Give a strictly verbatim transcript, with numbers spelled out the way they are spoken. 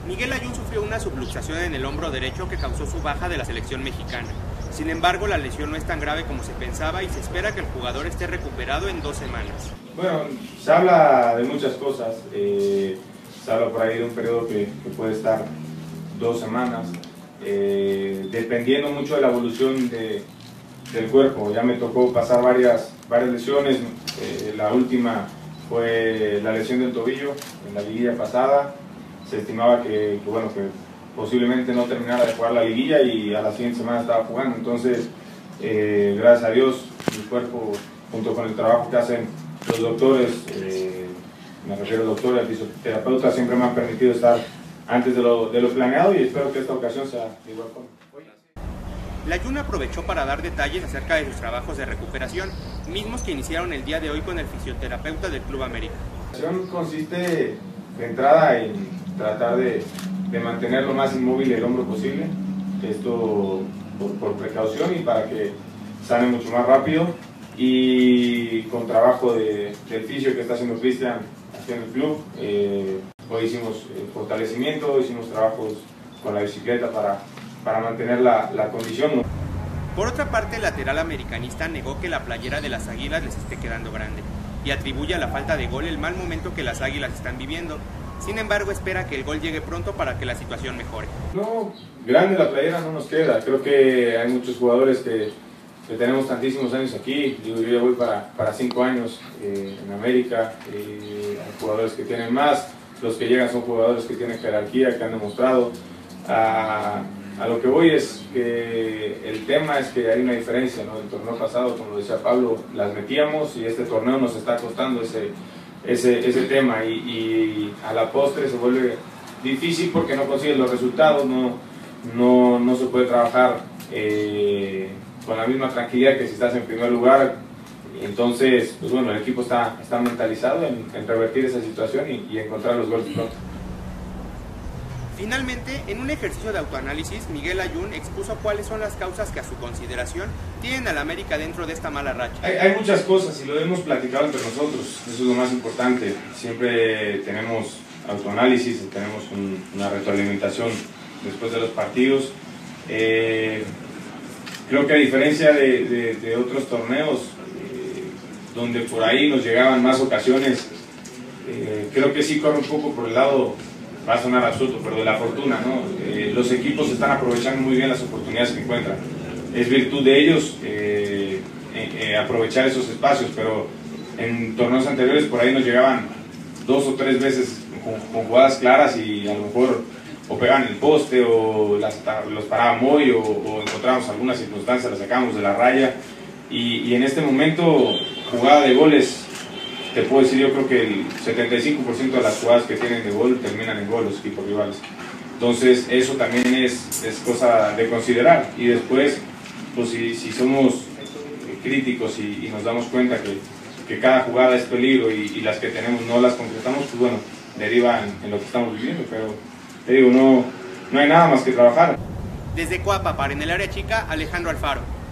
Miguel Ayun sufrió una subluxación en el hombro derecho que causó su baja de la selección mexicana. Sin embargo, la lesión no es tan grave como se pensaba y se espera que el jugador esté recuperado en dos semanas. Bueno, se habla de muchas cosas. Eh, se habla por ahí de un periodo que, que puede estar dos semanas, eh, dependiendo mucho de la evolución de, del cuerpo. Ya me tocó pasar varias, varias lesiones. Eh, la última fue la lesión del tobillo en la liguilla pasada. Se estimaba que, que, bueno, que posiblemente no terminara de jugar la liguilla y a la siguiente semana estaba jugando. Entonces, eh, gracias a Dios, mi cuerpo, junto con el trabajo que hacen los doctores, eh, me refiero a doctores, fisioterapeutas, siempre me han permitido estar antes de lo, de lo planeado y espero que esta ocasión sea de igual forma. Layun aprovechó para dar detalles acerca de sus trabajos de recuperación, mismos que iniciaron el día de hoy con el fisioterapeuta del Club América. La recuperación consiste de entrada en tratar de, de mantener lo más inmóvil el hombro posible, esto por, por precaución y para que sane mucho más rápido, y con trabajo de, del fisio que está haciendo Cristian aquí en el club. Eh, hoy hicimos eh, fortalecimiento, hicimos trabajos con la bicicleta para, para mantener la, la condición. Por otra parte, el lateral americanista negó que la playera de las Águilas les esté quedando grande y atribuye a la falta de gol el mal momento que las Águilas están viviendo. Sin embargo, espera que el gol llegue pronto para que la situación mejore. No, grande la playera no nos queda. Creo que hay muchos jugadores que, que tenemos tantísimos años aquí. Digo, yo ya voy para, para cinco años eh, en América. Eh, hay jugadores que tienen más. Los que llegan son jugadores que tienen jerarquía, que han demostrado. A, a lo que voy es que el tema es que hay una diferencia, ¿no? El torneo pasado, como decía Pablo, las metíamos y este torneo nos está costando ese... Ese, ese tema y, y a la postre se vuelve difícil porque no consigues los resultados, no, no, no se puede trabajar eh, con la misma tranquilidad que si estás en primer lugar. Entonces, pues bueno, el equipo está, está mentalizado en, en revertir esa situación y, y encontrar los goles pronto. Finalmente, en un ejercicio de autoanálisis, Miguel Ayun expuso cuáles son las causas que a su consideración tienen al América dentro de esta mala racha. Hay, hay muchas cosas y lo hemos platicado entre nosotros, eso es lo más importante. Siempre tenemos autoanálisis, tenemos un, una retroalimentación después de los partidos. Eh, creo que a diferencia de, de, de otros torneos, eh, donde por ahí nos llegaban más ocasiones, eh, creo que sí corre un poco por el lado... Va a sonar absurdo, pero de la fortuna, ¿no? Eh, los equipos están aprovechando muy bien las oportunidades que encuentran. Es virtud de ellos eh, eh, aprovechar esos espacios, pero en torneos anteriores por ahí nos llegaban dos o tres veces con, con jugadas claras y a lo mejor o pegaban el poste o las, los paraba muy o, o encontrábamos alguna circunstancia, las sacábamos de la raya y, y en este momento jugada de goles. Te puedo decir, yo creo que el setenta y cinco por ciento de las jugadas que tienen de gol terminan en gol los equipos rivales. Entonces eso también es, es cosa de considerar. Y después, pues si, si somos críticos y, y nos damos cuenta que, que cada jugada es peligro y, y las que tenemos no las concretamos, pues bueno, derivan en lo que estamos viviendo. Pero te digo, no, no hay nada más que trabajar. Desde Coapa, para En el Área Chica, Alejandro Alfaro.